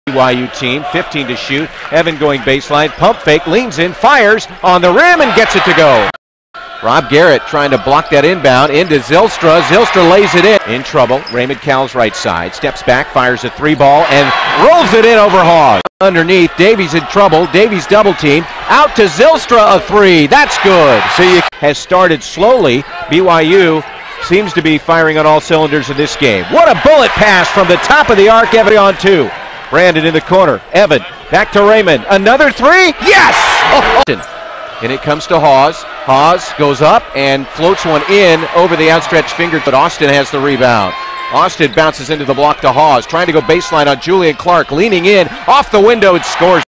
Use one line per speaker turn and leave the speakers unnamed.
BYU team, 15 to shoot. Evan going baseline, pump fake, leans in, fires on the rim and gets it to go. Rob Garrett trying to block that inbound into Zylstra. Zylstra lays it in trouble. Raymond Cowell's right side. Steps back, fires a three ball, and rolls it in over Hawes. Underneath, Davies in trouble. Davies double team. Out to Zylstra, a three. That's good. Has started slowly. BYU seems to be firing on all cylinders in this game. What a bullet pass from the top of the arc. Evan on two. Brandon in the corner. Evan back to Raymond. Another three. Yes! And it comes to Hawes. Hawes goes up and floats one in over the outstretched finger, but Austin has the rebound. Austin bounces into the block to Hawes, trying to go baseline on Julian Clark, leaning in, off the window and scores.